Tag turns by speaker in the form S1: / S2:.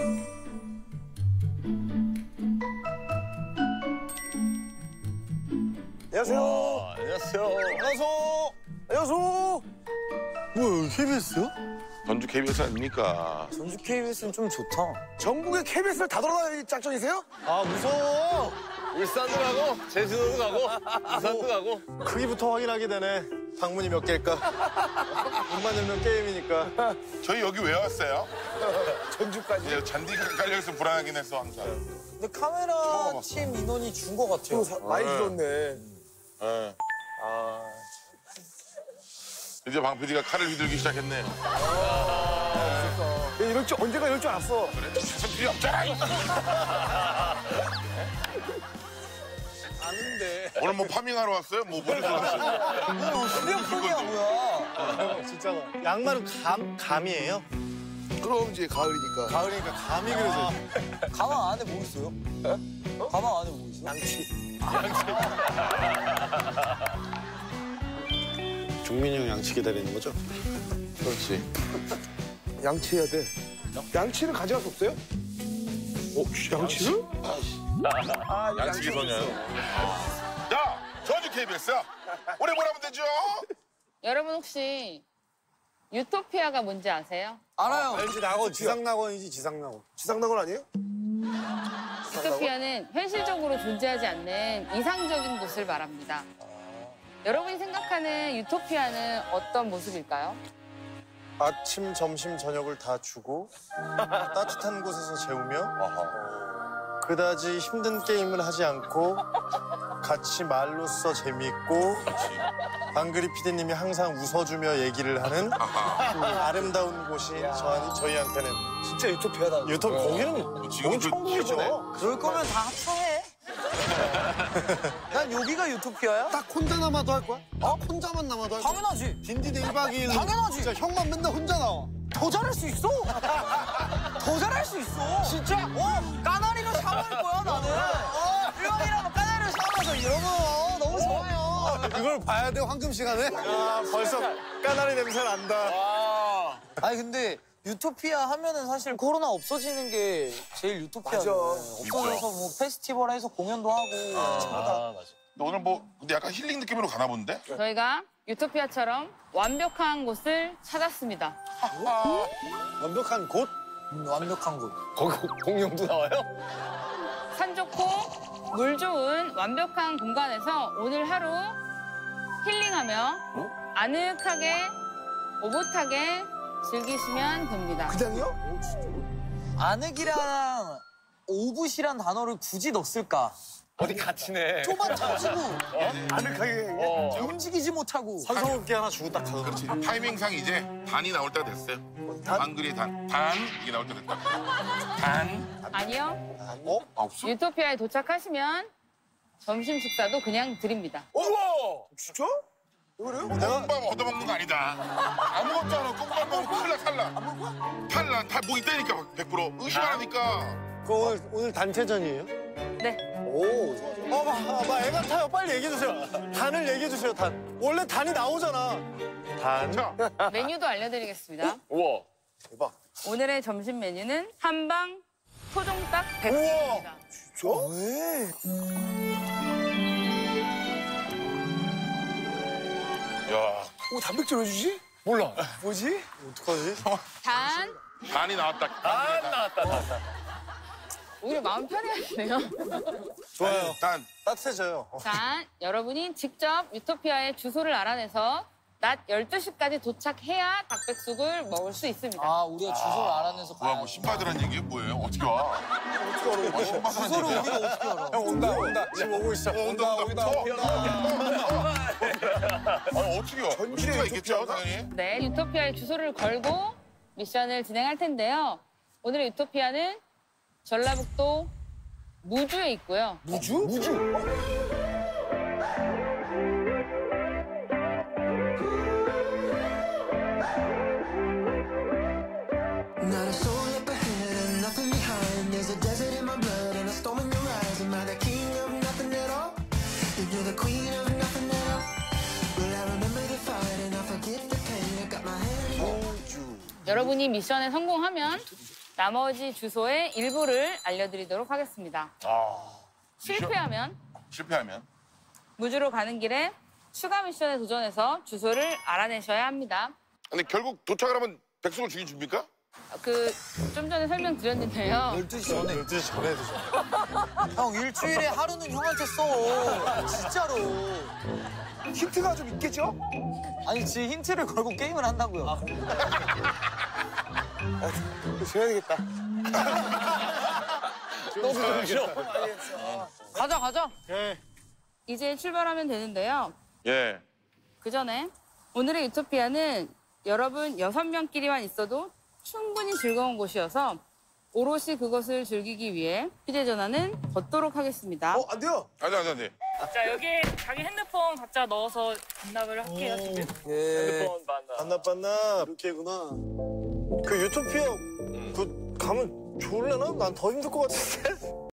S1: 안녕하세요.
S2: 안녕하세요.
S1: 안녕하세요. 안녕하세요. 뭐야, KBS요?
S3: 전주 KBS 아닙니까?
S1: 전주 KBS는 좀 좋다. 전국의 KBS를 다 돌아다닐 작정이세요?
S2: 아, 무서워. 울산도 가고, 제주도도 가고, 부산도 가고.
S4: 크기부터 확인하게 되네. 방문이 몇 개일까? 문만 열면 게임이니까.
S3: 저희 여기 왜 왔어요?
S1: 전주까지.
S3: 이제 잔디가 깔려있어 불안하긴 했어 항상.
S1: 근데 카메라 팀 인원이 준 것 같아요. 많이 줄었네.
S3: 예.
S1: 아,
S3: 이제 방 PD가 칼을 휘둘기 시작했네요.
S1: 이럴 줄 언제가 이럴 줄 알았어.
S3: 그래? 무슨 필요 없잖아.
S1: 아는데.
S3: 오늘 뭐 파밍하러 왔어요? 뭐 무슨 왔어요?
S1: 수렵폰이야 뭐야?
S4: 진짜. 양말은 감이에요?
S1: 그럼 이제 가을이니까.
S4: 가을이니까 감이 그려져.
S1: 가방 안에 뭐 있어요? 가방 안에 뭐 있어? 양치.
S4: 종민이 형 양치 기다리는 거죠?
S3: 그렇지.
S1: 양치해야 돼. 양치를 가져갈 수 없어요? 양치를?
S3: 양치기 소녀요. 자, 전주 KBS. 올해 뭘 하면 되죠?
S5: 여러분 혹시 유토피아가 뭔지 아세요?
S1: 알아요.
S4: 알지, 낙원. 지상낙원이지, 지상낙원.
S1: 지상낙원 아니에요?
S5: 유토피아는 현실적으로 존재하지 않는 이상적인 곳을 말합니다. 여러분이 생각하는 유토피아는 어떤 모습일까요?
S4: 아침, 점심, 저녁을 다 주고 따뜻한 곳에서 재우며 그다지 힘든 게임을 하지 않고 같이 말로써 재미있고 방그리 PD님이 항상 웃어주며 얘기를 하는 그 아름다운 곳이 저희한테는
S1: 진짜 유토피아다.
S4: 거기는
S3: 지금
S4: 천국이죠.
S1: 그럴 거면 다 합성해. 난 여기가 유토피아야?
S4: 딱 혼자 남아도 할 거야? 혼자만 남아도 할 거야?
S1: 당연하지.
S4: 딘디드 1박 2일
S1: 당연하지.
S4: 진짜 형만 맨날 혼자 나와.
S1: 더 잘할 수 있어. 더 잘할 수 있어. 진짜? 까나리로 샤워할 거야 나는. 형이랑 까나리로 샤워해서 이러면 너무 좋아요.
S4: 이걸 봐야 돼, 황금 시간에? 야, 벌써 까나리 냄새 난다.
S1: 아니 근데 유토피아 하면은 사실 코로나 없어지는 게 제일 유토피아죠. 없어져서 뭐 페스티벌에서 공연도 하고.
S2: 맞아.
S3: 오늘 뭐 근데 약간 힐링 느낌으로 가나 본데?
S5: 저희가 유토피아처럼 완벽한 곳을 찾았습니다.
S4: 완벽한 곳?
S1: 완벽한 곳.
S2: 거기 공룡도 나와요?
S5: 산 좋고 물 좋은 완벽한 공간에서 오늘 하루 힐링하며 아늑하게 오붓하게 즐기시면 됩니다.
S1: 그냥요? 아늑이랑 오붓이란 단어를 굳이 넣었을까?
S2: 어디 갇히네.
S1: 좁아 터지고
S4: 아늑하게.
S1: 움직이지 못하고.
S4: 산소호흡기 하나 주고 딱 가서.
S3: 그렇지. 타이밍상 이제 단이 나올 때가 됐어요. 한글의 단. 단 이게 나올 때 됐다. 단.
S5: 아니요.
S3: 없어?
S5: 유토피아에 도착하시면 점심 식사도 그냥 드립니다.
S1: 진짜? 그래요?
S3: 꽁밥 얻어먹는 거 아니다. 아무것도 안 하고 꽁밥 먹으면 탈락. 뭐 있다니까 100%. 의심하니까.
S4: 그 오늘 단체전이에요?
S5: 네.
S4: 오. 봐, 애 같아요. 빨리 얘기해주세요. 단을 얘기해주세요, 단. 원래 단이 나오잖아. 단.
S3: 자,
S5: 메뉴도 알려드리겠습니다.
S2: 우와.
S4: 대박.
S5: 오늘의 점심 메뉴는 한방 토종닭 백숙입니다.
S1: 진짜? 왜?
S3: 야,
S1: 단백질 왜 주지?
S2: 몰라.
S1: 뭐지?
S4: 어떡하지?
S3: 단이 나왔다.
S2: 나왔다.
S5: 오히려 마음 편해하시네요.
S4: 좋아요.
S3: 단.
S4: 따뜻해져요.
S5: 자, 여러분이 직접 유토피아의 주소를 알아내서 낮 12시까지 도착해야 닭백숙을 먹을 수 있습니다.
S1: 아, 우리가 주소를 알아내서
S3: 뭐야, 뭐 신받으란 얘기예요? 뭐예요? 어떻게 와?
S1: 주소를 우리가 어떻게 알아?
S4: 형 온다. 지금 오고 있어.
S3: 온다. 아니, 어떻게 와? 진짜 있겠죠, 당연히?
S5: 네, 유토피아의 주소를 걸고 미션을 진행할 텐데요. 오늘의 유토피아는 전라북도 무주에 있고요.
S1: 무주?
S6: Not a soul up ahead and nothing behind. There's a desert in my blood and a storm in your eyes. Am I the king of nothing at all? Then you're the queen of nothing at all. Will I remember the fight and I forget the pain? I got my hand.
S5: 여러분이 미션에 성공하면 나머지 주소의 일부를 알려드리도록 하겠습니다. 실패하면 무주로 가는 길에 추가 미션에 도전해서 주소를 알아내셔야 합니다.
S3: 근데 결국 도착을 하면 백숙을 주긴 줍니까?
S5: 좀 전에 설명드렸는데요.
S1: 12시 전에.
S4: 12시 전에 드셔.
S1: 형 일주일에 하루는 형한테 써. 진짜로.
S4: 힌트가 좀 있겠죠?
S1: 아니 지 힌트를 걸고 게임을 한다고요.
S4: 줘야 되겠다.
S2: 너무 좀
S5: 가자.
S4: 예.
S5: 이제 출발하면 되는데요.
S3: 예.
S5: 그 전에 오늘의 유토피아는 여러분 6명끼리만 있어도 충분히 즐거운 곳이어서 오롯이 그것을 즐기기 위해 휴대전화는 걷도록 하겠습니다.
S4: 안 돼요.
S3: 아니.
S7: 자, 여기 자기 핸드폰 각자 넣어서 반납을 할게요, 지금.
S2: 핸드폰 반납.
S4: 반납. 이렇게구나. 그 유토피아 가면 좋을래나? 난 더 힘들 것 같은데.